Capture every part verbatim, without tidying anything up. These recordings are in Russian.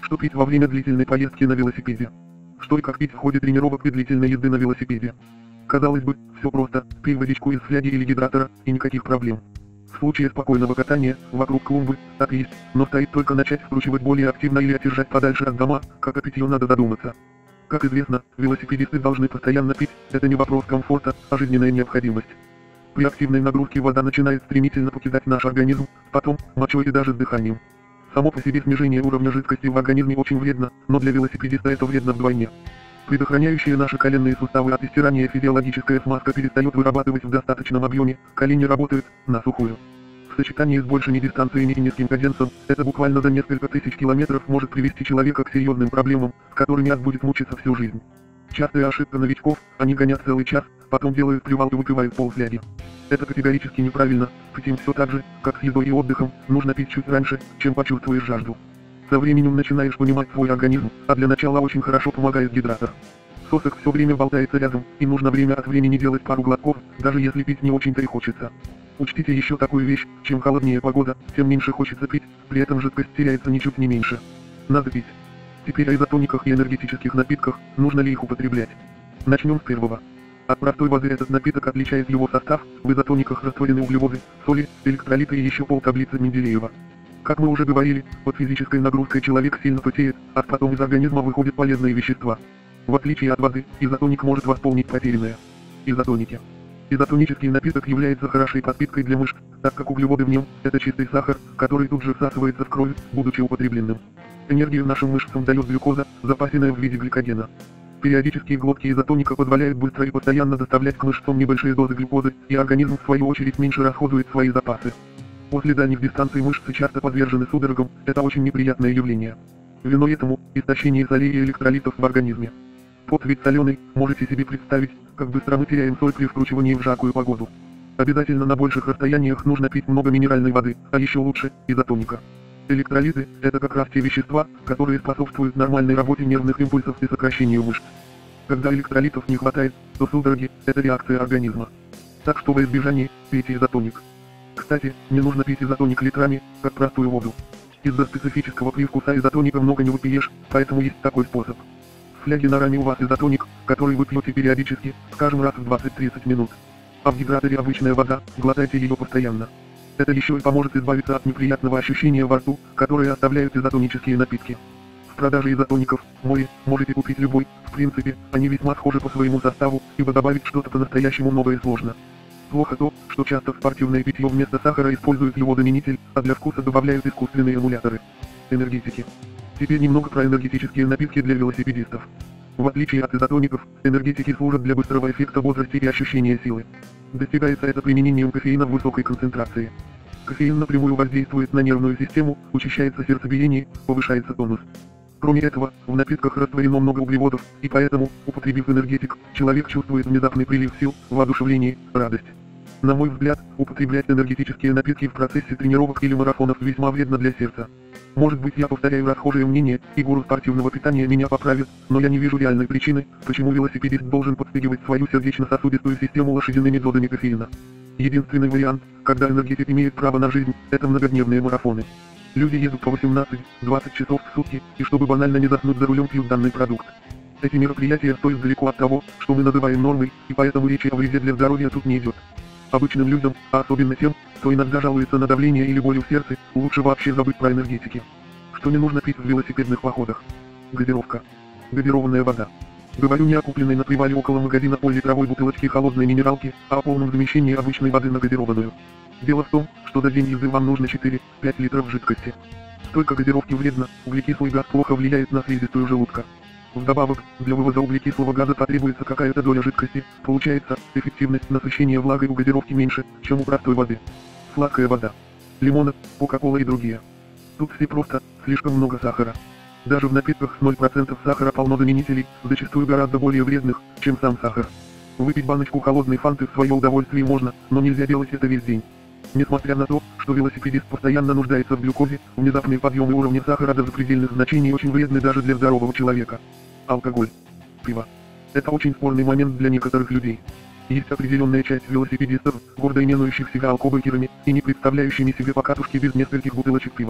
Что пить во время длительной поездки на велосипеде? Что и как пить в ходе тренировок и длительной езды на велосипеде? Казалось бы, все просто, пей водичку из фляги или гидратора, и никаких проблем. В случае спокойного катания, вокруг клумбы, так есть, но стоит только начать вкручивать более активно или отъезжать подальше от дома, как о питье надо задуматься. Как известно, велосипедисты должны постоянно пить, это не вопрос комфорта, а жизненная необходимость. При активной нагрузке вода начинает стремительно покидать наш организм, потом, мочой и даже с дыханием. Само по себе снижение уровня жидкости в организме очень вредно, но для велосипедиста это вредно вдвойне. Предохраняющие наши коленные суставы от истирания физиологическая смазка перестает вырабатывать в достаточном объеме, колени работают на сухую. В сочетании с большими дистанциями и низким каденсом, это буквально за несколько тысяч километров может привести человека к серьезным проблемам, с которыми он будет мучиться всю жизнь. Частая ошибка новичков, они гонят целый час, потом делают привал и выпивают полфляги. Это категорически неправильно, пить им все так же, как с едой и отдыхом, нужно пить чуть раньше, чем почувствуешь жажду. Со временем начинаешь понимать свой организм, а для начала очень хорошо помогает гидратор. Сосок все время болтается рядом, и нужно время от времени делать пару глотков, даже если пить не очень-то и хочется. Учтите еще такую вещь, чем холоднее погода, тем меньше хочется пить, при этом жидкость теряется ничуть не меньше. Надо пить. Теперь о изотониках и энергетических напитках, нужно ли их употреблять. Начнем с первого. От простой воды этот напиток отличает его состав, в изотониках растворены углеводы, соли, электролиты и еще полтаблицы Менделеева. Как мы уже говорили, под физической нагрузкой человек сильно потеет, а потом из организма выходят полезные вещества. В отличие от воды, изотоник может восполнить потерянное. Изотоники. Изотонический напиток является хорошей подпиткой для мышц, так как углеводы в нем – это чистый сахар, который тут же всасывается в кровь, будучи употребленным. Энергию нашим мышцам дает глюкоза, запасенная в виде гликогена. Периодические глотки изотоника позволяют быстро и постоянно доставлять к мышцам небольшие дозы глюкозы, и организм в свою очередь меньше расходует свои запасы. После дальних дистанций мышцы часто подвержены судорогам, это очень неприятное явление. Виной этому – истощение солей и электролитов в организме. Пот ведь соленый, можете себе представить, как быстро мы теряем соль при вкручивании в жаркую погоду. Обязательно на больших расстояниях нужно пить много минеральной воды, а еще лучше – изотоника. Электролиты – это как раз те вещества, которые способствуют нормальной работе нервных импульсов и сокращению мышц. Когда электролитов не хватает, то судороги – это реакция организма. Так что во избежание, пейте изотоник. Кстати, не нужно пить изотоник литрами, как простую воду. Из-за специфического привкуса изотоника много не выпьешь, поэтому есть такой способ. В фляге на раме у вас изотоник, который вы пьете периодически, скажем раз в двадцать-тридцать минут. А в гидраторе обычная вода, глотайте ее постоянно. Это еще и поможет избавиться от неприятного ощущения во рту, которое оставляют изотонические напитки. В продаже изотоников, море, можете купить любой, в принципе, они весьма схожи по своему составу, ибо добавить что-то по-настоящему новое сложно. Плохо то, что часто в спортивное питье вместо сахара используют его-заменитель, а для вкуса добавляют искусственные эмуляторы. Энергетики. Теперь немного про энергетические напитки для велосипедистов. В отличие от изотоников, энергетики служат для быстрого эффекта бодрости и ощущения силы. Достигается это применением кофеина в высокой концентрации. Кофеин напрямую воздействует на нервную систему, учащается сердцебиение, повышается тонус. Кроме этого, в напитках растворено много углеводов, и поэтому, употребив энергетик, человек чувствует внезапный прилив сил, воодушевление, радость. На мой взгляд, употреблять энергетические напитки в процессе тренировок или марафонов весьма вредно для сердца. Может быть, я повторяю расхожее мнение, и гуру спортивного питания меня поправит, но я не вижу реальной причины, почему велосипедист должен подстегивать свою сердечно-сосудистую систему лошадиными дозами кофеина. Единственный вариант, когда энергетик имеет право на жизнь, это многодневные марафоны. Люди едут по восемнадцать-двадцать часов в сутки, и чтобы банально не заснуть за рулем, пьют данный продукт. Эти мероприятия стоят далеко от того, что мы называем нормой, и поэтому речи о вреде для здоровья тут не идет. Обычным людям, а особенно тем, кто иногда жалуется на давление или боль в сердце, лучше вообще забыть про энергетики. Что не нужно пить в велосипедных походах? Газировка. Газированная вода. Говорю не о купленной на привале около магазина пол-литровой бутылочки холодной минералки, а о полном замещении обычной воды на газированную. Дело в том, что за день езды вам нужно четыре-пять литров жидкости. Столько газировки вредно, углекислый газ плохо влияет на слизистую желудка. Вдобавок, для вывоза углекислого газа потребуется какая-то доля жидкости, получается, эффективность насыщения влагой у газировки меньше, чем у простой воды. Сладкая вода. Лимонад, кока-кола и другие. Тут все просто, слишком много сахара. Даже в напитках с ноль процентов сахара полно заменителей, зачастую гораздо более вредных, чем сам сахар. Выпить баночку холодной фанты в свое удовольствие можно, но нельзя делать это весь день. Несмотря на то, что велосипедист постоянно нуждается в глюкозе, внезапные подъемы уровня сахара до запредельных значений очень вредны даже для здорового человека. Алкоголь. Пиво. Это очень спорный момент для некоторых людей. Есть определенная часть велосипедистов, гордо именующих себя алкобайкерами, и не представляющими себе покатушки без нескольких бутылочек пива.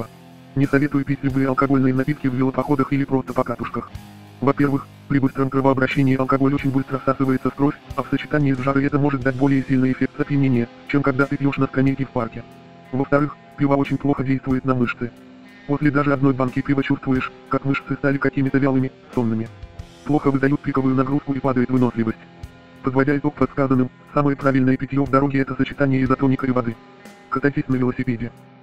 Не советую пить любые алкогольные напитки в велопоходах или просто по катушках. Во-первых, при быстром кровообращении алкоголь очень быстро всасывается в кровь, а в сочетании с жарой это может дать более сильный эффект опьянения, чем когда ты пьешь на скамейке в парке. Во-вторых, пиво очень плохо действует на мышцы. После даже одной банки пива чувствуешь, как мышцы стали какими-то вялыми, сонными. Плохо выдают пиковую нагрузку и падает выносливость. Подводя итог подсказанным, самое правильное питье в дороге это сочетание изотоника и воды. Катайтесь на велосипеде.